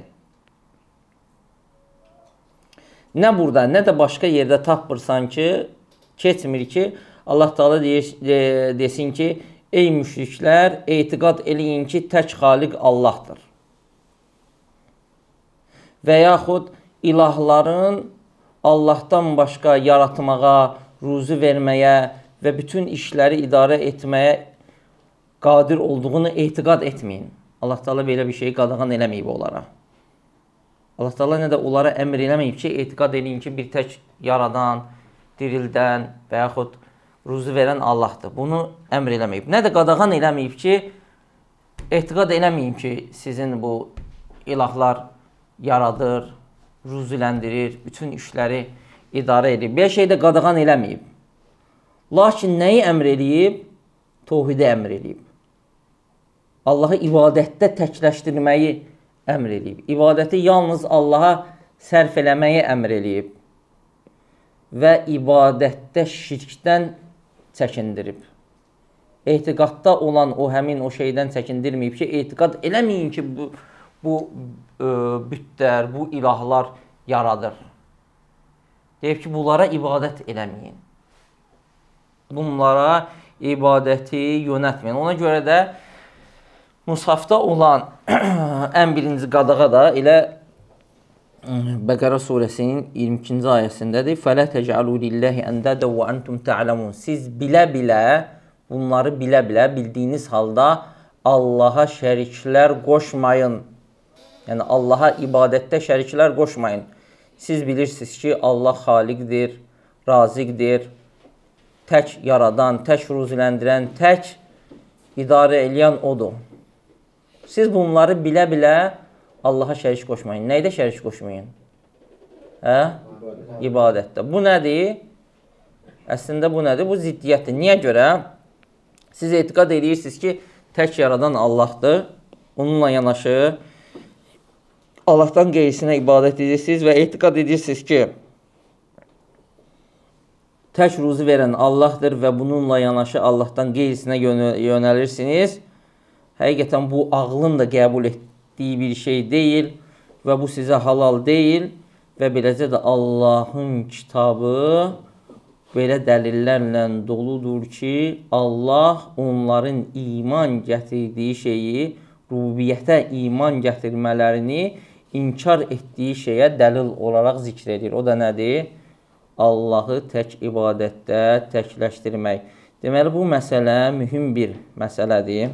Speaker 1: Nə burada, nə də başqa yerdə tapırsan ki, keçmir ki, Allah Teala desin ki, ey müşriklər, etiqad eləyin ki, tək xaliq Allahdır. Və yaxud ilahların Allahdan başqa yaratmağa, ruzi verməyə və bütün işləri idarə etməyə qadir olduğunu etiqad etməyin. Allah Teala belə bir şeyi qadağan eləməyib onlara. Allah Teala nə də onlara əmr eləməyib ki, etiqad eləyin ki, bir tək yaradan, dirildən və yaxud ruzi verən Allahdır. Bunu əmr eləməyib. Nə də qadağan eləməyib ki, etiqad eləməyin ki, sizin bu ilahlar yaradır, ruziləndirir, bütün işləri idarə edir. Bir şey də qadağan eləməyib. Lakin nəyi əmr eləyib? Təvhidi əmr eləyib. Allahı ibadətdə təkləşdirməyi əmr eləyib. İbadəti yalnız Allaha sərf eləməyi əmr eləyib. Və ibadətdə şirkdən çəkindirib. Etiqadda olan həmin o şeydən çəkindirməyib ki, etiqad eləməyin ki, bu bütlər, bu ilahlar yaradır. Deyib ki, bunlara ibadət eləməyin. Bunlara ibadəti yönətməyin. Ona görə də Mushafda olan ən birinci qadağa da elə Bəqərə surəsinin 22-ci ayəsindədir. Fələ təcəalu lillahi əndədə və antum ta'lamun. Siz bilə-bilə, bunları bilə-bilə bildiyiniz halda Allaha şəriklər qoşmayın. Yəni Allaha ibadətdə şəriklər qoşmayın. Siz bilirsiniz ki, Allah xaliqdir, raziqdir, tək yaradan, tək ruziləndirən, tək idarə eləyən odur. Siz bunları bilə-bilə Allaha şərik qoşmayın. Nəydə şərik qoşmayın? İbadətdə. Bu nədir? Əslində bu nədir? Bu ziddiyyətdir. Niyə görə? Siz etiqad edirsiniz ki, tək yaradan Allahdır. Onunla yanaşı Allahdan qeyrisinə ibadət edirsiniz və etiqad edirsiniz ki, tək ruzi verən Allahdır və bununla yanaşı Allahdan qeyrisinə yönəlirsiniz. Həqiqətən bu ağlın da qəbul etdiyi bir şey deyil və bu sizə halal deyil və beləcə də Allahın kitabı belə dəlillərlə doludur ki, Allah onların iman gətirdiyi şeyi, rubiyyətə iman gətirmələrini inkar etdiyi şeyə dəlil olaraq zikr edir. O da nədir? Allahı tək ibadətdə təkləşdirmək. Deməli, bu məsələ mühüm bir məsələdir.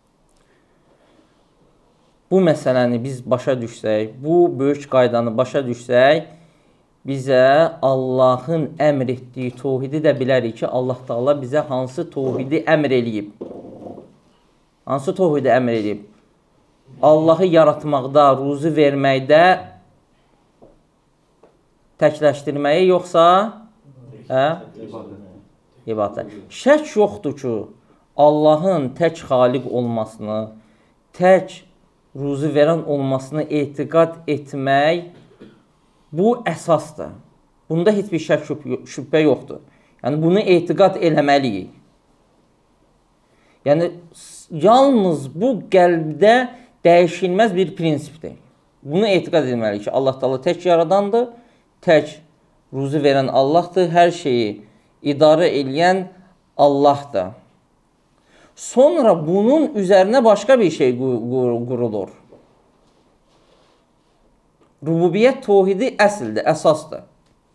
Speaker 1: Bu məsələni biz başa düşsək, bu böyük qaydanı başa düşsək, bizə Allahın əmr etdiyi təvhidi də bilərik ki, Allah Teala bizə hansı təvhidi əmr eləyib. Hansı təvhidi əmr eləyib? Allahı yaratmaqda, ruzi verməkdə təkləşdirməyi, yoxsa ibadət. Şək yoxdur ki, Allahın tək xaliq olmasını, tək ruzi verən olmasını etiqad etmək, bu əsasdır. Bunda heç bir şək şübhə yoxdur. Yəni, bunu etiqad eləməliyik. Yəni, yalnız bu qəlbdə dəyişilməz bir prinsipdir. Bunu etiqad etməliyik ki, Allah Taala tək yaradandır, tək ruzi verən Allahdır, hər şeyi idarə edən Allahdır. Sonra bunun üzərinə başqa bir şey qurulur. Rububiyyət təvhidi əsldir, əsasdır.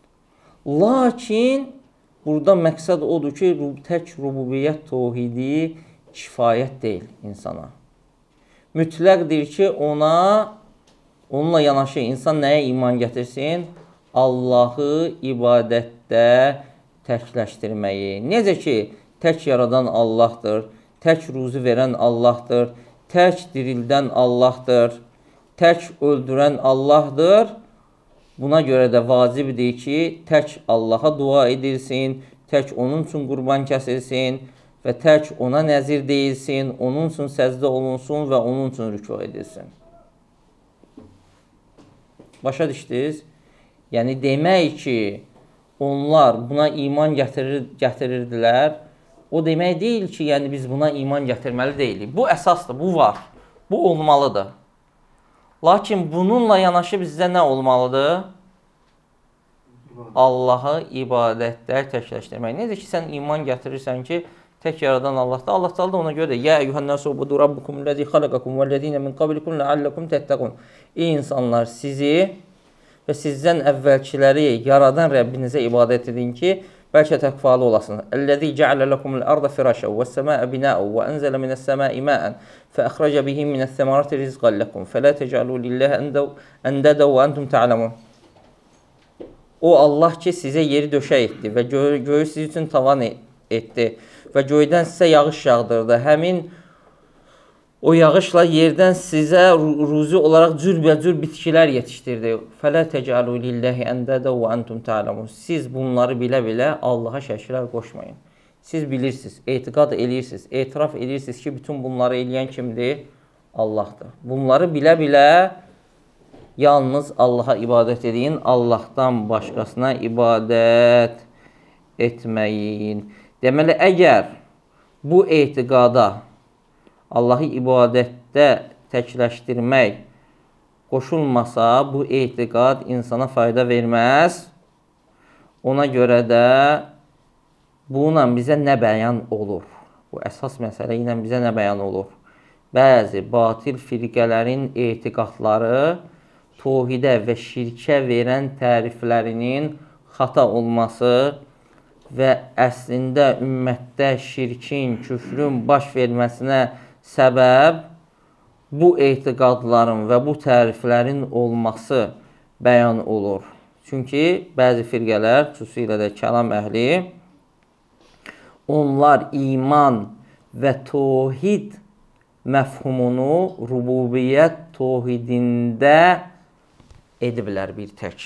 Speaker 1: Lakin burada məqsəd odur ki, tək rububiyyət təvhidi kifayət deyil insana. Mütləqdir ki, onunla yanaşı insan nəyə iman gətirsin? Allahı ibadətdə təkləşdirməyi. Necə ki, tək yaradan Allahdır, tək ruzi verən Allahdır, tək dirildən Allahdır, tək öldürən Allahdır. Buna görə də vacibdir ki, tək Allaha dua edilsin, tək onun üçün qurban kəsilsin və tək ona nəzir deyilsin, onun üçün səzdə olunsun və onun üçün rükû edilsin. Başa düşdünüz? Yəni, demək ki, onlar buna iman gətirirdilər, o demək deyil ki, yəni biz buna iman gətirməli deyilik. Bu əsasdır, bu var, bu olmalıdır. Lakin bununla yanaşı bizdə nə olmalıdır? Allahı ibadətdə təkləşdirmək. Necə ki, sən iman gətirirsən ki, tək yaradan Allahdır. Allah Taala da ona görə də "Ya eyyuhan-nasu ubudu rabbukum-llezî xalaqakum vellezîne min qablikum leallekum tettaqun." Ey insanlar, sizi və sizdən əvvəlkiləri yaradan Rəbbinizə ibadət edin ki, bəlkə təqvalı olasınız. "Ellezî ceale lekumul-arda firâşen ve's-semâe binâ'en ve enzele mine's-semâi mâ'en fe'akhraca bihi mine's-semarati rizqan lekum felâ tec'alû lillahi endeden ve entum ta'lemun." O Allah ki, sizə yeri döşək etdi və göyü sizin üçün tavan etdi və göydən sizə yağış yağdırdı. Həmin o yağışla yerdən sizə ruzi olaraq cürbəcür bitkilər yetişdirdi. Fələ təcəlu lillahi əndədə və entum ta'lemun. Siz bunları bilə-bilə Allaha şəriklər qoşmayın. Siz bilirsiniz, etiqad edirsiniz, etiraf edirsiniz ki, bütün bunları eləyən kimdir? Allahdır. Bunları bilə-bilə yalnız Allaha ibadət edin, Allahdan başqasına ibadət etməyin. Deməli, əgər bu etiqada Allahı ibadətdə təkləşdirmək qoşulmasa, bu etiqad insana fayda verməz. Ona görə də bununla bizə nə bəyan olur? Bu əsas məsələ ilə bizə nə bəyan olur? Bəzi batil firqələrin etiqadları təvhidə və şirkə verən təriflərinin xata olması və əslində ümmətdə şirkin, küfrün baş verməsinə səbəb bu etiqadların və bu təriflərin olması bəyan olur. Çünki bəzi firqələr, xüsusilə də kəlam əhli, onlar iman və təvhid məfhumunu rububiyyət təvhidində ediblər bir tək.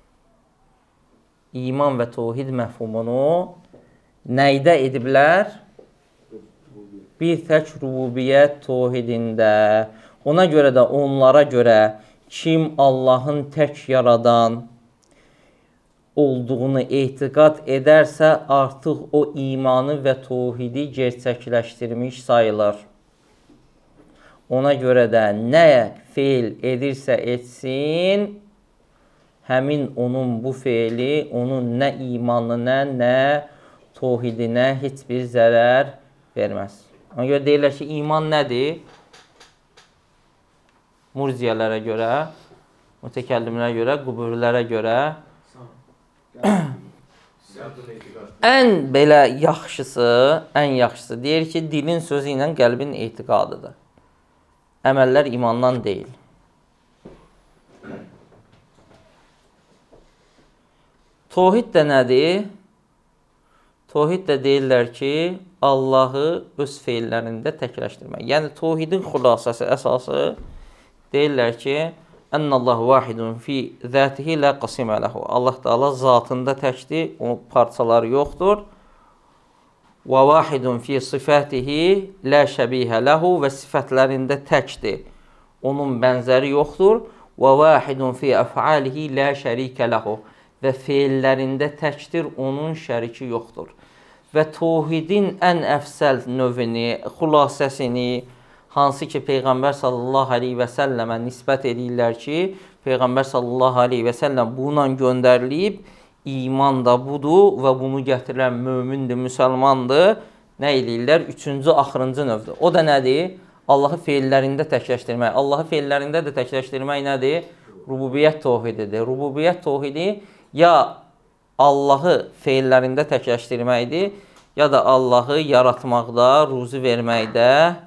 Speaker 1: İman və təvhid məfhumunu nəydə ediblər? Bir tək rububiyyət təvhidində. Ona görə də onlara görə kim Allahın tək yaradan olduğunu etiqad edərsə, artıq o imanı və təvhidi gerçəkləşdirmiş sayılır. Ona görə də nə feil edirsə etsin, həmin onun bu feili, onun nə imanına, nə təvhidinə heç bir zərər verməz. Ona görə deyirlər ki, iman nədir? Murziyələrə görə, mütəkəllimlərə görə, quburilərə görə ən belə yaxşısı deyir ki, dilin sözü ilə qəlbin etiqadıdır. Əməllər imandan deyil. Təvhid də nədir? Təvhid də deyirlər ki, Allahı öz feillərində təkləşdirmək. Yəni, təvhidin xülasəsi, əsası deyirlər ki, Ennallahu vahidun fi zatihi la qasima lahu. Allah Taala zatında təkdir, onun parçaları yoxdur. Və vahidun fi sifatihi la şəbihə lahu və sifətlərində təkdir. Onun bənzəri yoxdur. Və vahidun fi əf'alihi la şərikə lahu və feillərində təkdir, onun şəriki yoxdur. Və tövhidin ən əfsəl növünü, xülasəsini, hansı ki Peyğəmbər sallallahu aleyhi və səlləmə nisbət edirlər ki, Peyğəmbər sallallahu aleyhi və səlləm bununla göndərilib, iman da budur və bunu gətirən mömindir, müsəlmandır. Nə edirlər? Üçüncü, axırıncı növdür. O da nədir? Allahı feillərində təkləşdirmək. Allahı feillərində də təkləşdirmək nədir? Rububiyyət tövhididir. Rububiyyət tövhidi ya Allahı feillərində təkləşdirməkdir, ya da Allahı yaratmaqda, ruzi verməkdə,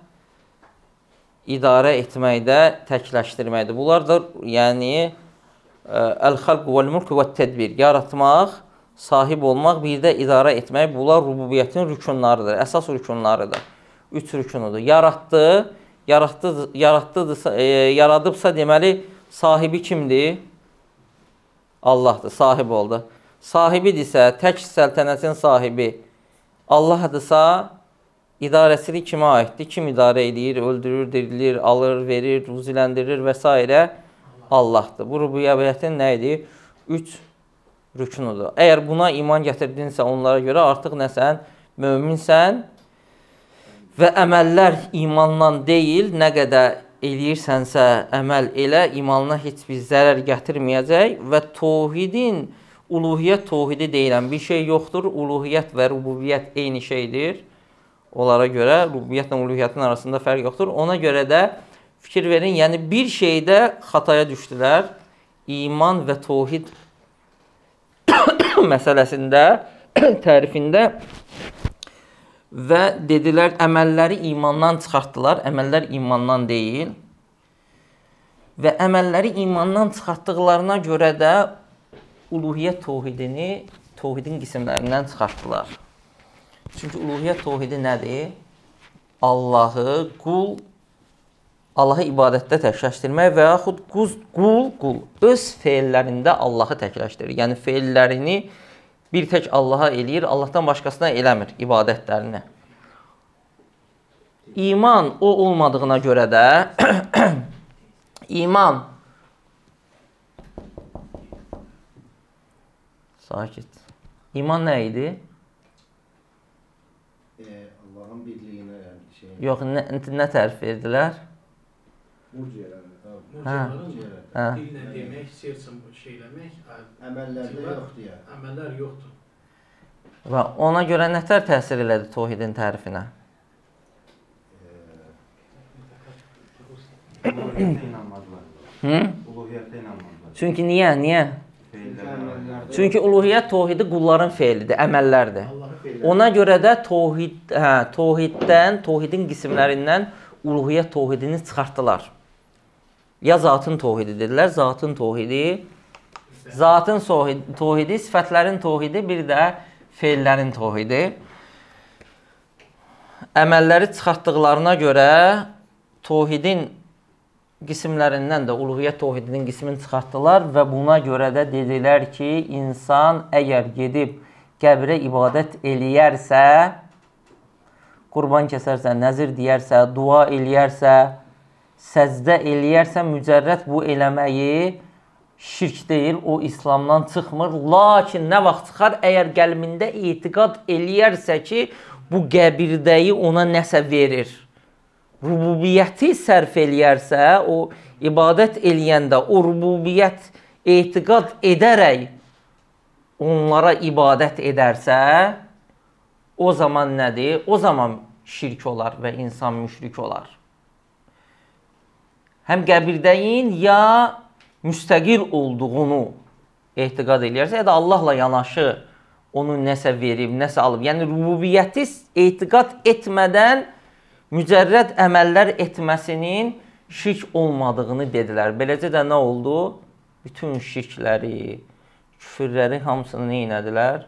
Speaker 1: idarə etməkdə təkləşdirməkdir. Bunlar da yəni əl-xalq vəl-mülk və tədbir, yaratmaq, sahib olmaq, bir də idarə etmək. Bunlar rububiyyətin rükunlarıdır, əsas rükunlarıdır. 3 rükunudur. Yaradıbsa deməli sahibi kimdir? Allahdır, sahib oldu. Sahibidirsə, tək səltənətin sahibi Allah'dırsa, idarəsini kimə aiddir? Kim idarə edir, öldürür, dirilir, alır, verir, ruziləndirir və s. Allah'dır. Bu rububiyyətin nə edir? 3 rükunudur. Əgər buna iman gətirdinsə onlara görə artıq nəsən? Möminsən və əməllər imandan deyil, nə qədər eləyirsənsə əməl elə, imanına heç bir zərər gətirməyəcək və tövhidin, uluhiyyət tövhidi deyilən bir şey yoxdur. Uluhiyyət və rububiyyət eyni şeydir. Onlara görə rububiyyətlə uluhiyyətin arasında fərq yoxdur. Ona görə də fikir verin, yəni bir şeydə xataya düşdülər. İman və tövhid məsələsində, tərifində və dedilər, əməlləri imandan çıxartdılar. Əməllər imandan deyil. Və əməlləri imandan çıxartdıqlarına görə də uluhiyyət tövhidini tövhidin qismlərindən çıxartdılar. Çünki uluhiyyət tövhidi nədir? Allahı ibadətdə təkləşdirmək və yaxud qul öz feillərində Allahı təkləşdirir. Yəni feillərini bir tək Allaha eləyir, Allahdan başqasına eləmir ibadətlərini. İman o olmadığına görə də iman sakit. İman nə idi?
Speaker 4: Allahın birliyinə şey.
Speaker 1: Yox, nə tərif verdilər?
Speaker 5: Mucizelər. Dillə demək, sevsin şeyləmək,
Speaker 4: Əməllərdə yoxdur ya.
Speaker 5: əməllər yoxdur.
Speaker 1: Və ona görə nətər təsir elədi tövhidin tərifinə?
Speaker 2: Uluhiyyətə inanmadılar. Uluhiyyətə inanmadılar.
Speaker 1: Çünki niyə? Çünki uluhiyyət tövhidi qulların feilidir, əməllərdir. Ona görə də tövhidin qismlərindən uluhiyyət tövhidini çıxartdılar. Ya zatın tövhidi dedilər, zatın tövhidi, sifətlərin tövhidi, bir də feillərin tövhidi. Əməlləri çıxartdıqlarına görə tövhidin qismlərindən də uluhiyyət tövhidinin qismini çıxartdılar və buna görə də dedilər ki, insan əgər gedib qəbrə ibadət eləyərsə, qurban kəsərsə, nəzir deyərsə, dua eləyərsə, səcdə eləyərsə, mücərrəd bu eləməyi şirk deyil, o İslamdan çıxmır. Lakin nə vaxt çıxar? Əgər qəlbində etiqad eləyərsə ki, bu qəbirdəyi ona nəsə verir. Rububiyyəti sərf eləyərsə, o ibadət eləyəndə o rububiyyət etiqad edərək onlara ibadət edərsə, o zaman nədir? O zaman şirk olar və insan müşrik olar. Həm qəbirdəyin ya müstəqil olduğunu etiqad eləyərsə, ya da Allahla yanaşı onu nəsə verib, nəsə alıb. Yəni, rububiyyəti etiqad etmədən mücərrəd əməllər etməsinin şirk olmadığını dedilər. Beləcə də nə oldu? Bütün şirkləri, küfürləri hamısını neynədilər?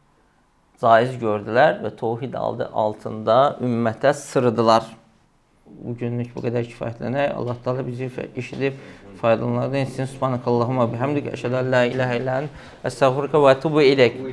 Speaker 1: Caiz gördülər və tövhid adı altında ümmətə sırıdılar. bu günlük bu qədər kifayətlənək. Allah Taala bizi eşidib faydalanlardan etsin. Subhanakallahumma bihamdik, əşhədu an la ilahə illə ente, əstəğfiruka və etûbu ileyk.